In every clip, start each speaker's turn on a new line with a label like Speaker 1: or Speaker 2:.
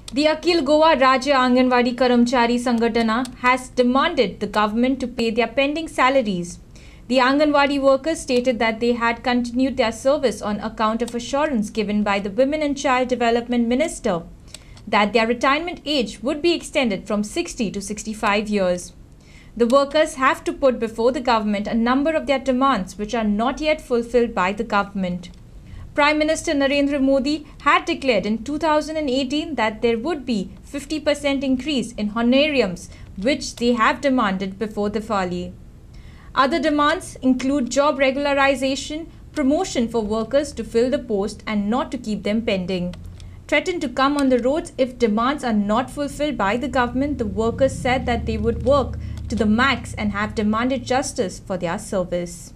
Speaker 1: The Akhil Goa Rajya Anganwadi Karamchari Sangatana has demanded the government to pay their pending salaries. The Anganwadi workers stated that they had continued their service on account of assurance given by the Women and Child Development Minister that their retirement age would be extended from 60 to 65 years. The workers have to put before the government a number of their demands which are not yet fulfilled by the government. Prime Minister Narendra Modi had declared in 2018 that there would be 50% increase in honorariums which they have demanded before Diwali. Other demands include job regularization, promotion for workers to fill the post and not to keep them pending. Threatened to come on the roads if demands are not fulfilled by the government, the workers said that they would work to the max and have demanded justice for their service.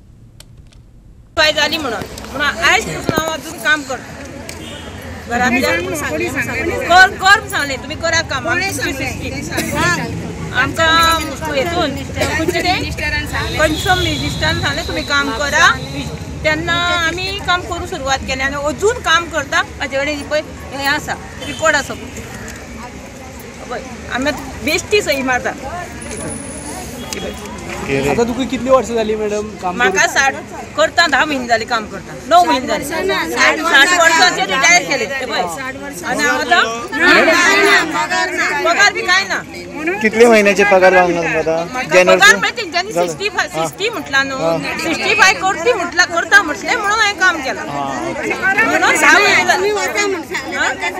Speaker 2: त्यांना आम्ही काम करू सुरुवात केली आणि अजून काम करता माझ्याकडे हे असा रेकॉर्ड असो आम्ही बेस्टी सही मारता
Speaker 3: आता तुका कितली वर्ष झाली मॅडम काम
Speaker 2: माका 60 करता 10 महिने झाले काम करता 9 महिने झाले 60 वर्षाचे रिटायर केले ते बाय आणि आता पगार बी काय ना
Speaker 4: कितले महिन्याचे पगार लागणार आता
Speaker 2: पगार म्हणजे त्यांनी 60 म्हटला नो 65 करती म्हटला करता म्हटले म्हणून हे काम केलं म्हणून 6 महिने मी होता म्हटलं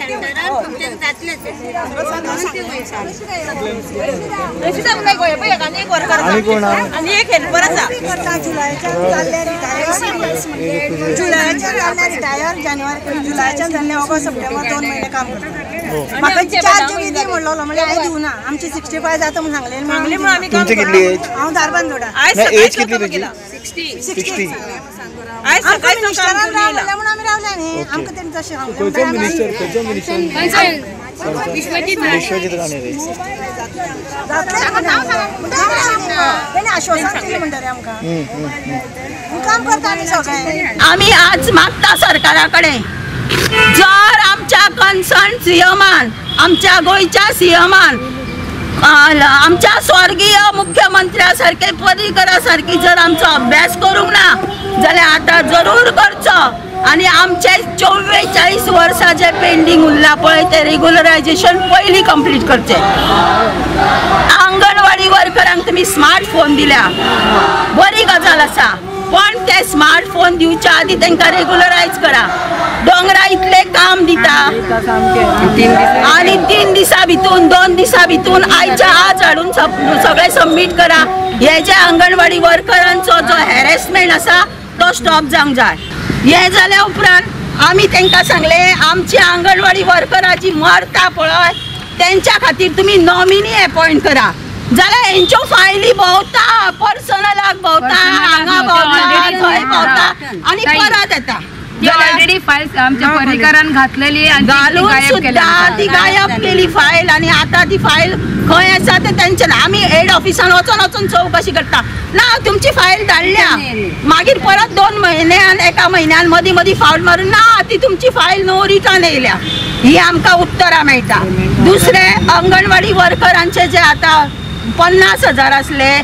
Speaker 2: एक वर्कर आणि एक हेल्परचा जुलैच्या रिटायर जानेवारी जुलैच्या जानेवारी ऑगस्ट सप्टेंबर 2 महिने काम करतात माका 4 जुलै दी म्हणलो म्हणजे आय देऊ ना आमची 65 जाता म्हणून सांगले म्हणून आम्ही काम
Speaker 4: कितली एज
Speaker 2: हां दारबान जोडा
Speaker 4: एज कितली तुझी 60
Speaker 2: आय सकाळी मिनिस्टरान रावले म्हणून आम्ही रावले नाही आमका त्यांनी तसे सांगले
Speaker 3: खंयचो मिनिस्टर
Speaker 4: विश्वजित गाणे रे
Speaker 2: आम्ही आज मागता सरकाराकडे जर आमच्या कन्सर्न सीएमान आमच्या गोयच्या सीएमान आमच्या स्वर्गीय मुख्यमंत्र्यासारखे पर्रीकरासारखी जर आमचा अभ्यास करूंक ना जाल्यार आता जरूर करचो आणि आमचे 44 वर्साचे पेंडिंग उरला पळय ते रेग्युलरायझेशन पयली कंप्लीट करचे अंगणवाडी वर्करांक तुम्ही स्मार्टफोन दिल्या बरी गजाल आसा पण ते स्मार्टफोन दिवच्या आधी त्यांना रेग्युलराइज करा डोंगरा इतले काम दिता आणि 3 दिसा भितून 2 दिसा भितून आयच्या आज हाडून सगळे सबमिट करा हे जे अंगणवाडी वर्करांचो जो हॅरेसमेंट आसा तो स्टॉप जावंक जाय हे जाल्या उपरांत आम्ही त्यांना सांगले आमची अंगणवाडी वर्कराची मरता पळय त्यांच्या खातीर तुम्ही नॉमिनी अपॉइंट करा जाल्यार हेंच्यो फायली भोंवता पर्सनलाक भोंवता हांगा भोंवता थंय भोंवता आणि परत येता
Speaker 5: ऑलरेडी फाइल्स आमच्या पर्रीकरान घातलेली
Speaker 2: घालून सुद्धा ती गायब केली फाईल आणि आता ती फाईल खंय आसा ते तेंचे आमी हेड ऑफिसान वचून चौकशी करता ना तुमची फाईल धाडल्या मागीर परत 2 महिन्यान 1 महिन्यान मदी फावल मारून ना ती तुमची फाईल नो रिटर्न येयल्या ही आमकां उतरां मेळटा दुसरे अंगणवाडी वर्करांचे जे आता 50,000 असले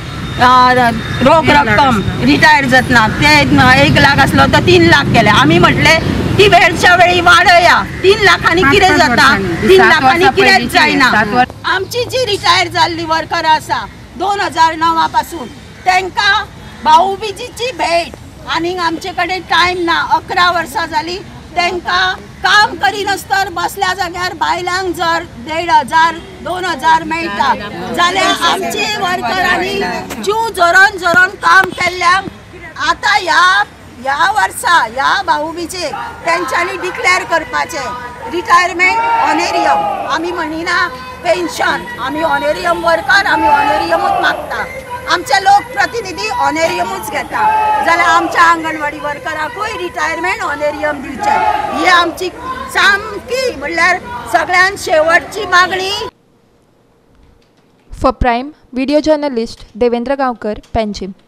Speaker 2: रोख रक्कम रिटायर जातना ते 1 लाख असलो तर 3 लाख केले आम्ही म्हटले ती वेळच्या वेळी वाढया 3 लाखांनी कितें जाता 3 लाखांनी कितेंच जायना आमची जी रिटायर जाल्ली वर्कर आसा 2009 पासून त्यांका भाऊबीजीची भेट आणि आमचे कडेन टाइम ना 11 वर्सां जाली त्यांका काम करिनासतर बसल्या जाग्यार बायलांक जर 1,500 2,000 मेळटा जाल्यार आमचे वर्करांनी जीव जोरून काम केल्ल्याक आता ह्या वर्सा ह्या भाऊबीजेक तेंच्यांनी डिक्लेअर करपाचे रिटायरमेंट ऑनेरियम आमी म्हणिना पेन्शन आमी ऑनेरियम वर्कर आमी ऑनेरियमूच मागता आमचे लोक प्रतिनिधी ऑनेरियमूच घेता जाल्यार आमच्या अंगणवाडी वर्कराकूय रिटायरमेंट ऑनेरियम दिवचे ही आमची सामकी म्हणल्यार सगळ्यान शेवटची मागणी.
Speaker 6: For Prime Video journalist Devendra Gaonkar Panjim.